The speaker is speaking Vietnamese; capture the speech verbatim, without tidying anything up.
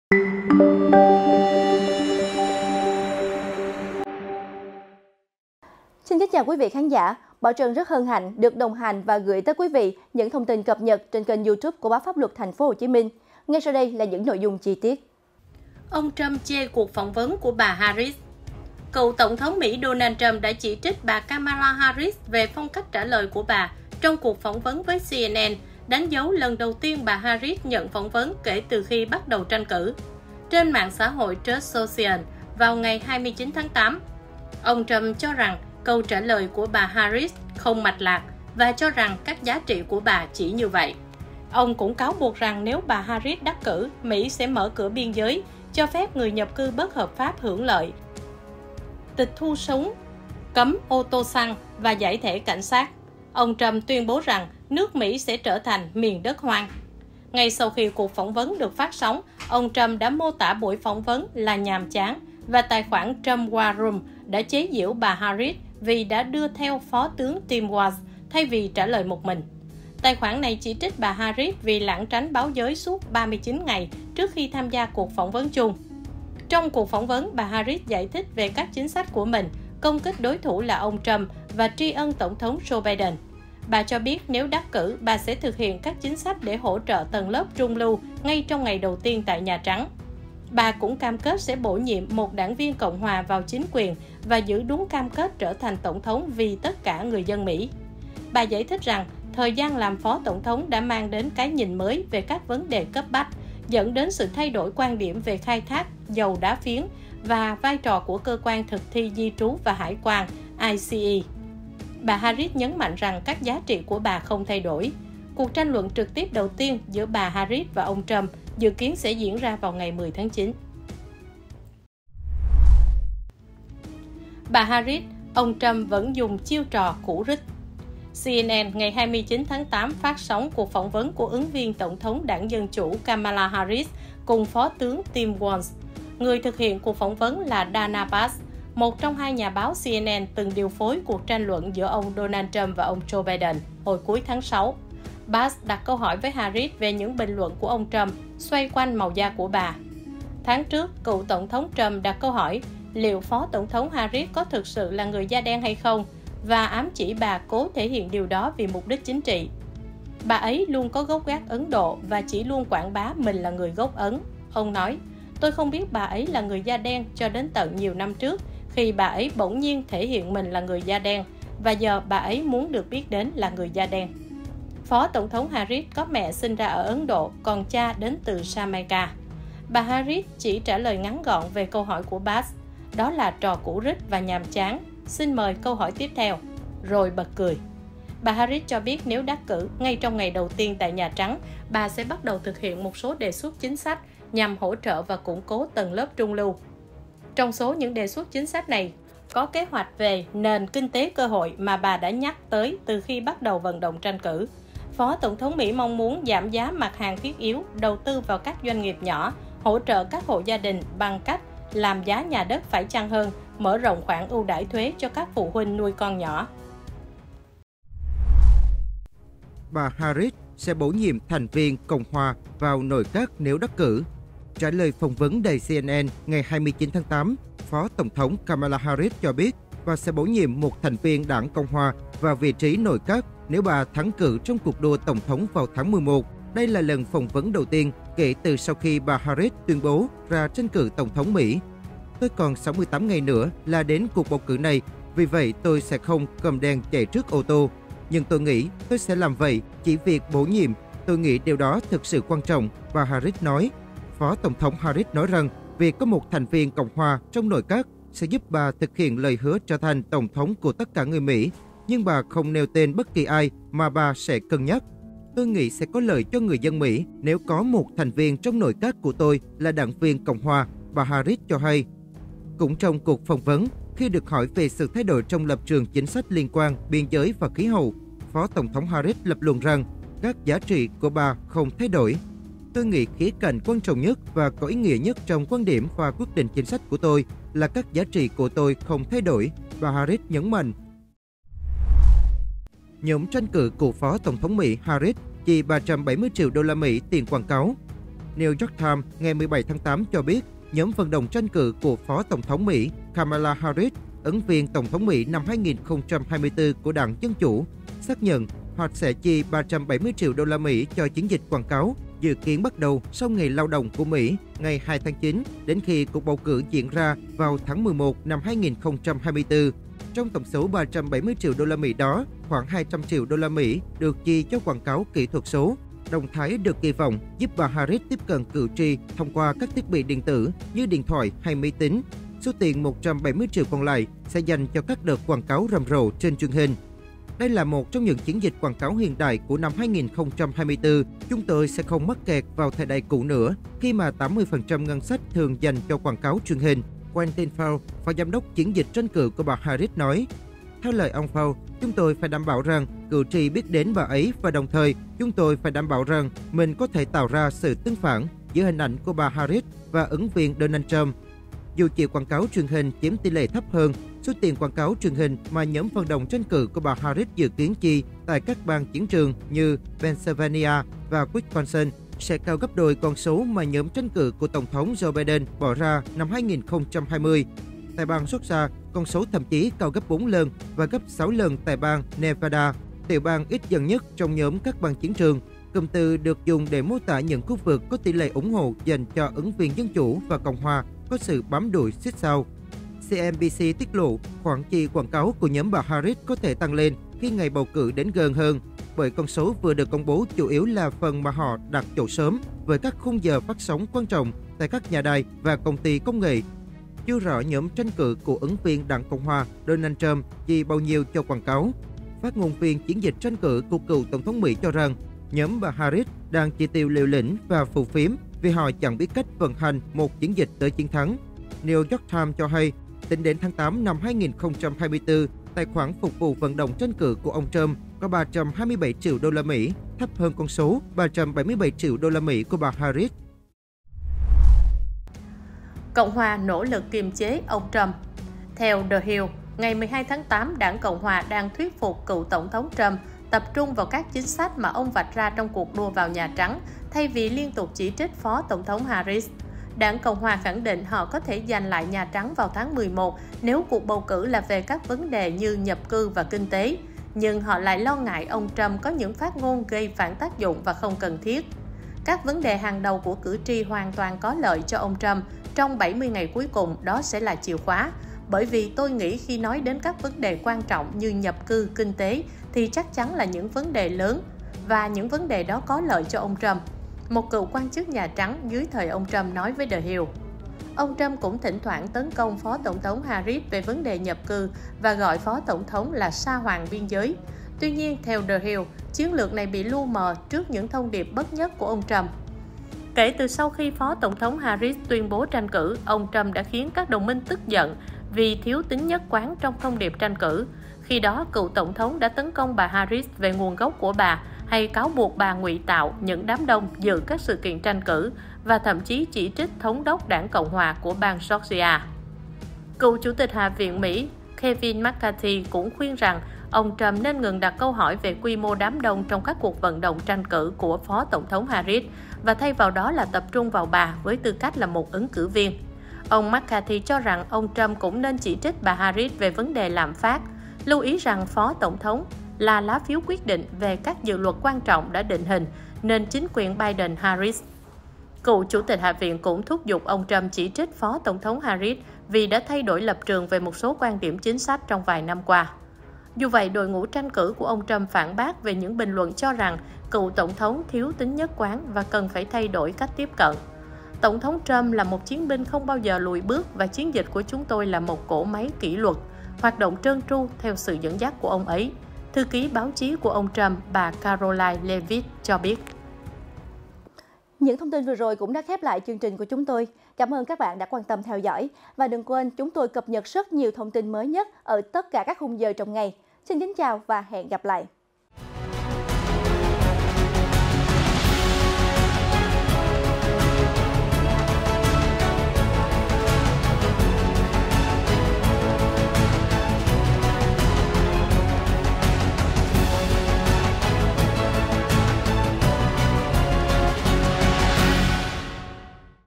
Xin kính chào quý vị khán giả. Bảo Trân rất hân hạnh được đồng hành và gửi tới quý vị những thông tin cập nhật trên kênh YouTube của Báo Pháp Luật Thành phố Hồ Chí Minh. Ngay sau đây là những nội dung chi tiết. Ông Trump chê cuộc phỏng vấn của bà Harris. Cựu Tổng thống Mỹ Donald Trump đã chỉ trích bà Kamala Harris về phong cách trả lời của bà trong cuộc phỏng vấn với C N N, đánh dấu lần đầu tiên bà Harris nhận phỏng vấn kể từ khi bắt đầu tranh cử. Trên mạng xã hội Truth Social vào ngày hai mươi chín tháng tám, ông Trump cho rằng câu trả lời của bà Harris không mạch lạc và cho rằng các giá trị của bà chỉ như vậy. Ông cũng cáo buộc rằng nếu bà Harris đắc cử, Mỹ sẽ mở cửa biên giới, cho phép người nhập cư bất hợp pháp hưởng lợi, tịch thu súng, cấm ô tô xăng và giải thể cảnh sát. Ông Trump tuyên bố rằng nước Mỹ sẽ trở thành miền đất hoang. Ngay sau khi cuộc phỏng vấn được phát sóng, ông Trump đã mô tả buổi phỏng vấn là nhàm chán và tài khoản Trump War Room đã chế giễu bà Harris vì đã đưa theo Phó tướng Tim Walz thay vì trả lời một mình. Tài khoản này chỉ trích bà Harris vì lảng tránh báo giới suốt ba mươi chín ngày trước khi tham gia cuộc phỏng vấn chung. Trong cuộc phỏng vấn, bà Harris giải thích về các chính sách của mình, công kích đối thủ là ông Trump và tri ân Tổng thống Joe Biden. Bà cho biết nếu đắc cử, bà sẽ thực hiện các chính sách để hỗ trợ tầng lớp trung lưu ngay trong ngày đầu tiên tại Nhà Trắng. Bà cũng cam kết sẽ bổ nhiệm một đảng viên Cộng hòa vào chính quyền và giữ đúng cam kết trở thành Tổng thống vì tất cả người dân Mỹ. Bà giải thích rằng thời gian làm Phó Tổng thống đã mang đến cái nhìn mới về các vấn đề cấp bách, dẫn đến sự thay đổi quan điểm về khai thác dầu đá phiến và vai trò của cơ quan thực thi di trú và hải quan I C E. Bà Harris nhấn mạnh rằng các giá trị của bà không thay đổi. Cuộc tranh luận trực tiếp đầu tiên giữa bà Harris và ông Trump dự kiến sẽ diễn ra vào ngày mười tháng chín. Bà Harris, ông Trump vẫn dùng chiêu trò cũ rích. C N N ngày hai mươi chín tháng tám phát sóng cuộc phỏng vấn của ứng viên Tổng thống Đảng Dân Chủ Kamala Harris cùng Phó tướng Tim Walz. Người thực hiện cuộc phỏng vấn là Dana Bash, một trong hai nhà báo C N N từng điều phối cuộc tranh luận giữa ông Donald Trump và ông Joe Biden hồi cuối tháng sáu. Bash đặt câu hỏi với Harris về những bình luận của ông Trump xoay quanh màu da của bà. Tháng trước, cựu Tổng thống Trump đặt câu hỏi liệu Phó Tổng thống Harris có thực sự là người da đen hay không, và ám chỉ bà cố thể hiện điều đó vì mục đích chính trị. Bà ấy luôn có gốc gác Ấn Độ và chỉ luôn quảng bá mình là người gốc Ấn. Ông nói, tôi không biết bà ấy là người da đen cho đến tận nhiều năm trước, khi bà ấy bỗng nhiên thể hiện mình là người da đen, và giờ bà ấy muốn được biết đến là người da đen. Phó Tổng thống Harris có mẹ sinh ra ở Ấn Độ, còn cha đến từ Jamaica. Bà Harris chỉ trả lời ngắn gọn về câu hỏi của Bash, đó là trò cũ rích và nhàm chán. Xin mời câu hỏi tiếp theo, rồi bật cười. Bà Harris cho biết nếu đắc cử, ngay trong ngày đầu tiên tại Nhà Trắng, bà sẽ bắt đầu thực hiện một số đề xuất chính sách nhằm hỗ trợ và củng cố tầng lớp trung lưu. Trong số những đề xuất chính sách này, có kế hoạch về nền kinh tế cơ hội mà bà đã nhắc tới từ khi bắt đầu vận động tranh cử. Phó Tổng thống Mỹ mong muốn giảm giá mặt hàng thiết yếu, đầu tư vào các doanh nghiệp nhỏ, hỗ trợ các hộ gia đình bằng cách làm giá nhà đất phải chăng hơn, mở rộng khoản ưu đãi thuế cho các phụ huynh nuôi con nhỏ. Bà Harris sẽ bổ nhiệm thành viên Cộng hòa vào nội các nếu đắc cử. Trả lời phỏng vấn đài C N N ngày hai mươi chín tháng tám, Phó Tổng thống Kamala Harris cho biết bà sẽ bổ nhiệm một thành viên đảng Cộng hòa vào vị trí nội các nếu bà thắng cử trong cuộc đua Tổng thống vào tháng mười một. Đây là lần phỏng vấn đầu tiên kể từ sau khi bà Harris tuyên bố ra tranh cử Tổng thống Mỹ. Tôi còn sáu mươi tám ngày nữa là đến cuộc bầu cử này, vì vậy tôi sẽ không cầm đèn chạy trước ô tô. Nhưng tôi nghĩ tôi sẽ làm vậy chỉ việc bổ nhiệm. Tôi nghĩ điều đó thực sự quan trọng, bà Harris nói. Phó Tổng thống Harris nói rằng việc có một thành viên Cộng hòa trong nội các sẽ giúp bà thực hiện lời hứa trở thành Tổng thống của tất cả người Mỹ, nhưng bà không nêu tên bất kỳ ai mà bà sẽ cân nhắc. Tôi nghĩ sẽ có lợi cho người dân Mỹ nếu có một thành viên trong nội các của tôi là đảng viên Cộng hòa, bà Harris cho hay. Cũng trong cuộc phỏng vấn, khi được hỏi về sự thay đổi trong lập trường chính sách liên quan biên giới và khí hậu, Phó Tổng thống Harris lập luận rằng các giá trị của bà không thay đổi. Tôi nghĩ khía cạnh quan trọng nhất và có ý nghĩa nhất trong quan điểm và quyết định chính sách của tôi là các giá trị của tôi không thay đổi, bà Harris nhấn mạnh. Nhóm tranh cử của Phó Tổng thống Mỹ Harris chi ba trăm bảy mươi triệu đô la Mỹ tiền quảng cáo. New York Times ngày mười bảy tháng tám cho biết, nhóm vận động tranh cử của Phó Tổng thống Mỹ Kamala Harris, ứng viên Tổng thống Mỹ năm hai nghìn không trăm hai mươi tư của Đảng Dân Chủ, xác nhận họ sẽ chi ba trăm bảy mươi triệu đô la Mỹ cho chiến dịch quảng cáo, dự kiến bắt đầu sau Ngày Lao động của Mỹ, ngày hai tháng chín, đến khi cuộc bầu cử diễn ra vào tháng mười một năm hai nghìn không trăm hai mươi tư. Trong tổng số ba trăm bảy mươi triệu đô la Mỹ đó, khoảng hai trăm triệu đô la Mỹ được chi cho quảng cáo kỹ thuật số. Động thái được kỳ vọng giúp bà Harris tiếp cận cử tri thông qua các thiết bị điện tử như điện thoại hay máy tính. Số tiền một trăm bảy mươi triệu còn lại sẽ dành cho các đợt quảng cáo rầm rộ trên truyền hình. Đây là một trong những chiến dịch quảng cáo hiện đại của năm hai nghìn không trăm hai mươi tư. Chúng tôi sẽ không mắc kẹt vào thời đại cũ nữa, khi mà tám mươi phần trăm ngân sách thường dành cho quảng cáo truyền hình. Quentin Fau, phó giám đốc chiến dịch tranh cử của bà Harris nói, theo lời ông Fau, chúng tôi phải đảm bảo rằng cử tri biết đến bà ấy và đồng thời chúng tôi phải đảm bảo rằng mình có thể tạo ra sự tương phản giữa hình ảnh của bà Harris và ứng viên Donald Trump. Dù chi quảng cáo truyền hình chiếm tỷ lệ thấp hơn, số tiền quảng cáo truyền hình mà nhóm vận động tranh cử của bà Harris dự kiến chi tại các bang chiến trường như Pennsylvania và Wisconsin sẽ cao gấp đôi con số mà nhóm tranh cử của Tổng thống Joe Biden bỏ ra năm hai nghìn không trăm hai mươi. Tại bang Georgia, con số thậm chí cao gấp bốn lần và gấp sáu lần tại bang Nevada, tiểu bang ít dần nhất trong nhóm các bang chiến trường. Cụm từ được dùng để mô tả những khu vực có tỷ lệ ủng hộ dành cho ứng viên Dân Chủ và Cộng Hòa có sự bám đuổi xích sao. xê en bê xê tiết lộ khoản chi quảng cáo của nhóm bà Harris có thể tăng lên khi ngày bầu cử đến gần hơn, bởi con số vừa được công bố chủ yếu là phần mà họ đặt chỗ sớm với các khung giờ phát sóng quan trọng tại các nhà đài và công ty công nghệ. Chưa rõ nhóm tranh cử của ứng viên Đảng Cộng Hòa Donald Trump chi bao nhiêu cho quảng cáo. Phát ngôn viên chiến dịch tranh cử của cựu Tổng thống Mỹ cho rằng nhóm bà Harris đang chi tiêu liều lĩnh và phù phiếm vì họ chẳng biết cách vận hành một chiến dịch tới chiến thắng. New York Times cho hay, tính đến tháng tám năm hai nghìn không trăm hai mươi tư, tài khoản phục vụ vận động tranh cử của ông Trump có ba trăm hai mươi bảy triệu đô la Mỹ, thấp hơn con số ba trăm bảy mươi bảy triệu đô la Mỹ của bà Harris. Cộng hòa nỗ lực kiềm chế ông Trump. Theo The Hill, ngày mười hai tháng tám, Đảng Cộng hòa đang thuyết phục cựu Tổng thống Trump tập trung vào các chính sách mà ông vạch ra trong cuộc đua vào Nhà Trắng, thay vì liên tục chỉ trích Phó Tổng thống Harris. Đảng Cộng hòa khẳng định họ có thể giành lại Nhà Trắng vào tháng mười một nếu cuộc bầu cử là về các vấn đề như nhập cư và kinh tế, nhưng họ lại lo ngại ông Trump có những phát ngôn gây phản tác dụng và không cần thiết. Các vấn đề hàng đầu của cử tri hoàn toàn có lợi cho ông Trump trong bảy mươi ngày cuối cùng, đó sẽ là chìa khóa. Bởi vì tôi nghĩ khi nói đến các vấn đề quan trọng như nhập cư, kinh tế thì chắc chắn là những vấn đề lớn và những vấn đề đó có lợi cho ông Trump. Một cựu quan chức Nhà Trắng dưới thời ông Trump nói với The Hill. Ông Trump cũng thỉnh thoảng tấn công Phó Tổng thống Harris về vấn đề nhập cư và gọi Phó Tổng thống là sa hoàng biên giới. Tuy nhiên, theo The Hill, chiến lược này bị lu mờ trước những thông điệp bất nhất của ông Trump. Kể từ sau khi Phó Tổng thống Harris tuyên bố tranh cử, ông Trump đã khiến các đồng minh tức giận vì thiếu tính nhất quán trong thông điệp tranh cử. Khi đó, cựu Tổng thống đã tấn công bà Harris về nguồn gốc của bà hay cáo buộc bà ngụy tạo những đám đông dự các sự kiện tranh cử và thậm chí chỉ trích thống đốc Đảng Cộng hòa của bang Georgia. Cựu Chủ tịch Hạ viện Mỹ Kevin McCarthy cũng khuyên rằng ông Trump nên ngừng đặt câu hỏi về quy mô đám đông trong các cuộc vận động tranh cử của Phó Tổng thống Harris và thay vào đó là tập trung vào bà với tư cách là một ứng cử viên. Ông McCarthy cho rằng ông Trump cũng nên chỉ trích bà Harris về vấn đề lạm phát, lưu ý rằng Phó Tổng thống là lá phiếu quyết định về các dự luật quan trọng đã định hình, nên chính quyền Biden-Harris. Cựu Chủ tịch Hạ viện cũng thúc giục ông Trump chỉ trích Phó Tổng thống Harris vì đã thay đổi lập trường về một số quan điểm chính sách trong vài năm qua. Dù vậy, đội ngũ tranh cử của ông Trump phản bác về những bình luận cho rằng cựu Tổng thống thiếu tính nhất quán và cần phải thay đổi cách tiếp cận. Tổng thống Trump là một chiến binh không bao giờ lùi bước và chiến dịch của chúng tôi là một cỗ máy kỷ luật, hoạt động trơn tru theo sự dẫn dắt của ông ấy. Thư ký báo chí của ông Trump, bà Caroline Leavitt cho biết. Những thông tin vừa rồi cũng đã khép lại chương trình của chúng tôi. Cảm ơn các bạn đã quan tâm theo dõi. Và đừng quên chúng tôi cập nhật rất nhiều thông tin mới nhất ở tất cả các khung giờ trong ngày. Xin kính chào và hẹn gặp lại.